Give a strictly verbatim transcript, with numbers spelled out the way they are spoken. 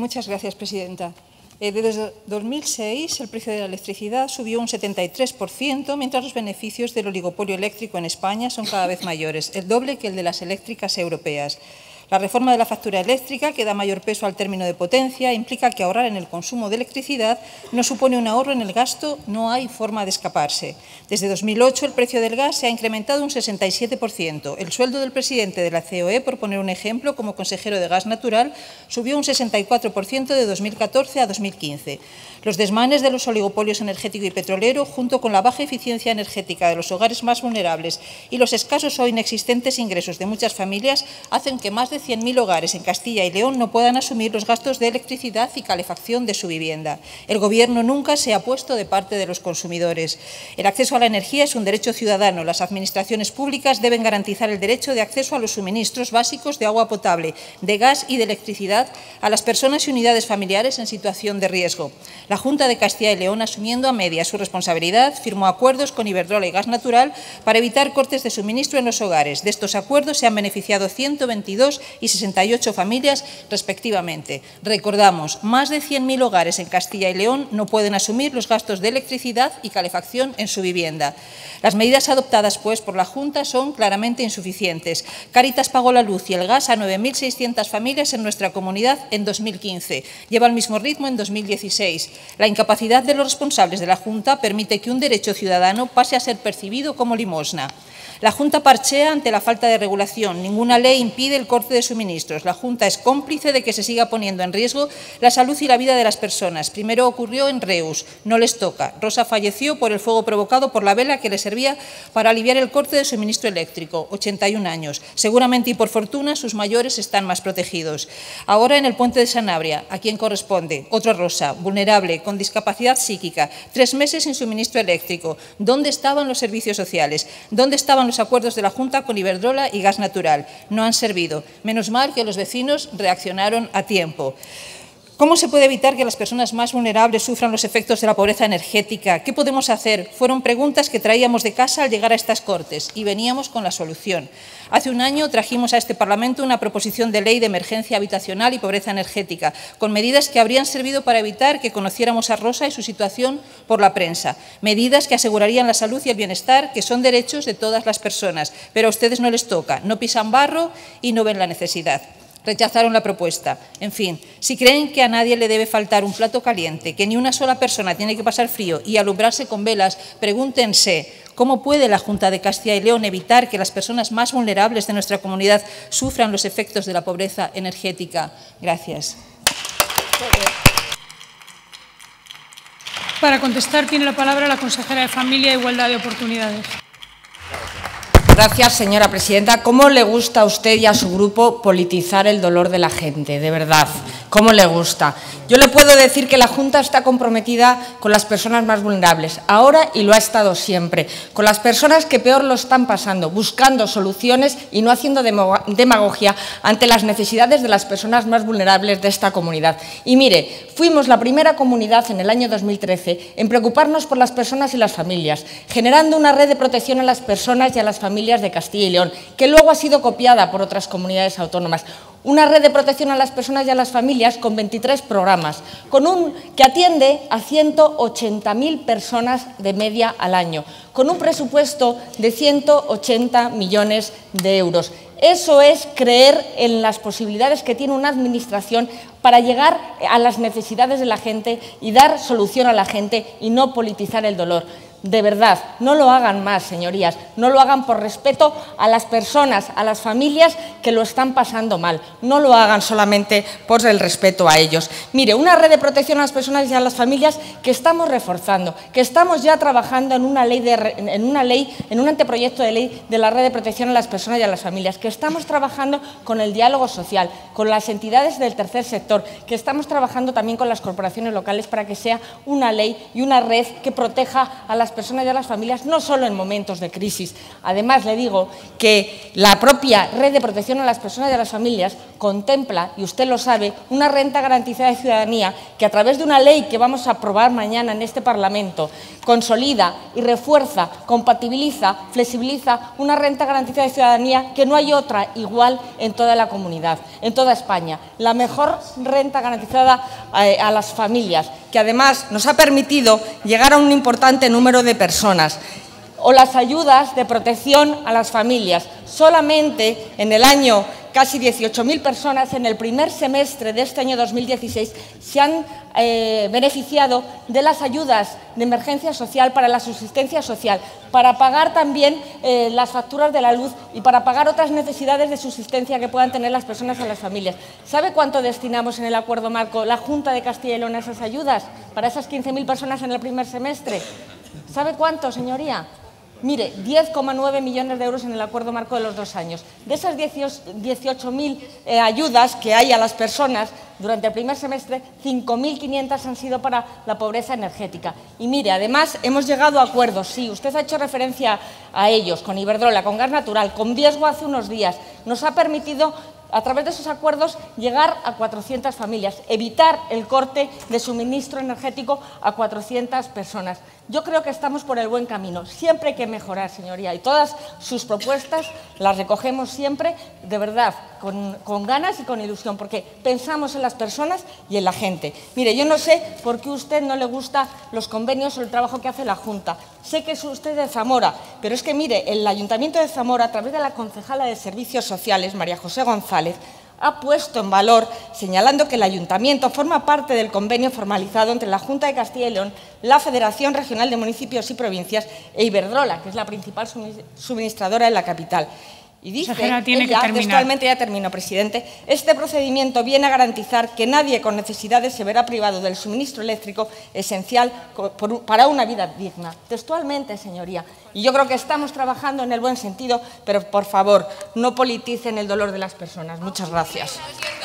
Muchas gracias, presidenta. Eh, desde dos mil seis, el precio de la electricidad subió un setenta y tres por ciento, mientras los beneficios del oligopolio eléctrico en España son cada vez mayores, el doble que el de las eléctricas europeas. La reforma de la factura eléctrica, que da mayor peso al término de potencia, implica que ahorrar en el consumo de electricidad no supone un ahorro en el gasto, no hay forma de escaparse. Desde dos mil ocho, el precio del gas se ha incrementado un sesenta y siete por ciento. El sueldo del presidente de la C O E, por poner un ejemplo, como consejero de gas natural, subió un sesenta y cuatro por ciento de dos mil catorce a dos mil quince. Los desmanes de los oligopolios energético y petrolero, junto con la baja eficiencia energética de los hogares más vulnerables y los escasos o inexistentes ingresos de muchas familias, hacen que más de cien mil hogares en Castilla y León no puedan asumir los gastos de electricidad y calefacción de su vivienda. El Gobierno nunca se ha puesto de parte de los consumidores. El acceso a la energía es un derecho ciudadano. Las administraciones públicas deben garantizar el derecho de acceso a los suministros básicos de agua potable, de gas y de electricidad a las personas y unidades familiares en situación de riesgo. La Junta de Castilla y León, asumiendo a medias su responsabilidad, firmó acuerdos con Iberdrola y Gas Natural para evitar cortes de suministro en los hogares. De estos acuerdos se han beneficiado ciento veintidós y sesenta y ocho familias, respectivamente. Recordamos, más de cien mil hogares en Castilla y León no pueden asumir los gastos de electricidad y calefacción en su vivienda. Las medidas adoptadas, pues, por la Junta son claramente insuficientes. Cáritas pagó la luz y el gas a nueve mil seiscientas familias en nuestra comunidad en dos mil quince. Lleva el mismo ritmo en dos mil dieciséis. La incapacidad de los responsables de la Junta permite que un derecho ciudadano pase a ser percibido como limosna. La Junta parchea ante la falta de regulación. Ninguna ley impide el corte de suministros. La Junta es cómplice de que se siga poniendo en riesgo la salud y la vida de las personas. Primero ocurrió en Reus, no les toca. Rosa falleció por el fuego provocado por la vela que le servía para aliviar el corte de suministro eléctrico, ochenta y un años. Seguramente y por fortuna sus mayores están más protegidos. Ahora en el puente de Sanabria, ¿a quién corresponde? Otro Rosa, vulnerable, con discapacidad psíquica, tres meses sin suministro eléctrico. ¿Dónde estaban los servicios sociales? ¿Dónde estaban los acuerdos de la Junta con Iberdrola y Gas Natural? No han servido. Menos mal que los vecinos reaccionaron a tiempo. ¿Cómo se puede evitar que las personas más vulnerables sufran los efectos de la pobreza energética? ¿Qué podemos hacer? Fueron preguntas que traíamos de casa al llegar a estas Cortes y veníamos con la solución. Hace un año trajimos a este Parlamento una proposición de ley de emergencia habitacional y pobreza energética, con medidas que habrían servido para evitar que conociéramos a Rosa y su situación por la prensa. Medidas que asegurarían la salud y el bienestar, que son derechos de todas las personas. Pero a ustedes no les toca, no pisan barro y no ven la necesidad. Rechazaron la propuesta. En fin, si creen que a nadie le debe faltar un plato caliente, que ni una sola persona tiene que pasar frío y alumbrarse con velas, pregúntense cómo puede la Junta de Castilla y León evitar que las personas más vulnerables de nuestra comunidad sufran los efectos de la pobreza energética. Gracias. Para contestar tiene la palabra la consejera de Familia e Igualdad de Oportunidades. Gracias, señora presidenta. ¿Cómo le gusta a usted y a su grupo politizar el dolor de la gente? De verdad, ¿cómo le gusta? Yo le puedo decir que la Junta está comprometida con las personas más vulnerables, ahora y lo ha estado siempre, con las personas que peor lo están pasando, buscando soluciones y no haciendo demagogia ante las necesidades de las personas más vulnerables de esta comunidad. Y mire, fuimos la primera comunidad en el año dos mil trece en preocuparnos por las personas y las familias, generando una red de protección a las personas y a las familias de Castilla y León, que luego ha sido copiada por otras comunidades autónomas. Una red de protección a las personas y a las familias con veintitrés programas, con un, que atiende a ciento ochenta mil personas de media al año, con un presupuesto de ciento ochenta millones de euros. Eso es creer en las posibilidades que tiene una administración para llegar a las necesidades de la gente y dar solución a la gente y no politizar el dolor. De verdad, no lo hagan más, señorías, no lo hagan por respeto a las personas, a las familias que lo están pasando mal, no lo hagan solamente por el respeto a ellos. Mire, una red de protección a las personas y a las familias que estamos reforzando, que estamos ya trabajando en una ley, de, en una ley, en un anteproyecto de ley de la red de protección a las personas y a las familias, que estamos trabajando con el diálogo social, con las entidades del tercer sector, que estamos trabajando también con las corporaciones locales para que sea una ley y una red que proteja a las personas y a las familias, no solo en momentos de crisis. Además, le digo que la propia Red de Protección a las Personas y a las Familias contempla, y usted lo sabe, una renta garantizada de ciudadanía que, a través de una ley que vamos a aprobar mañana en este Parlamento, consolida y refuerza, compatibiliza, flexibiliza una renta garantizada de ciudadanía que no hay otra igual en toda la comunidad, en toda España. La mejor renta garantizada a las familias, que además nos ha permitido llegar a un importante número de personas. O las ayudas de protección a las familias. Solamente en el año, casi dieciocho mil personas en el primer semestre de este año dos mil dieciséis se han eh, beneficiado de las ayudas de emergencia social para la subsistencia social, para pagar también eh, las facturas de la luz y para pagar otras necesidades de subsistencia que puedan tener las personas o las familias. ¿Sabe cuánto destinamos en el acuerdo marco la Junta de Castilla y León a esas ayudas para esas quince mil personas en el primer semestre? ¿Sabe cuánto, señoría? Mire, diez coma nueve millones de euros en el acuerdo marco de los dos años. De esas dieciocho mil eh, ayudas que hay a las personas durante el primer semestre, cinco mil quinientas han sido para la pobreza energética. Y mire, además hemos llegado a acuerdos, sí, usted ha hecho referencia a ellos, con Iberdrola, con Gas Natural, con Viesgo hace unos días. Nos ha permitido, a través de esos acuerdos, llegar a cuatrocientas familias, evitar el corte de suministro energético a cuatrocientas personas. Yo creo que estamos por el buen camino. Siempre hay que mejorar, señoría, y todas sus propuestas las recogemos siempre, de verdad, con, con ganas y con ilusión, porque pensamos en las personas y en la gente. Mire, yo no sé por qué a usted no le gustan los convenios o el trabajo que hace la Junta. Sé que es usted de Zamora, pero es que, mire, el Ayuntamiento de Zamora, a través de la concejala de Servicios Sociales, María José González, ha puesto en valor, señalando que el Ayuntamiento forma parte del convenio formalizado entre la Junta de Castilla y León, la Federación Regional de Municipios y Provincias e Iberdrola, que es la principal suministradora en la capital. Y dice, tiene ella, que terminar. textualmente, ya termino, presidente, este procedimiento viene a garantizar que nadie con necesidades se verá privado del suministro eléctrico esencial para una vida digna. Textualmente, señoría. Y yo creo que estamos trabajando en el buen sentido, pero, por favor, no politicen el dolor de las personas. Muchas gracias.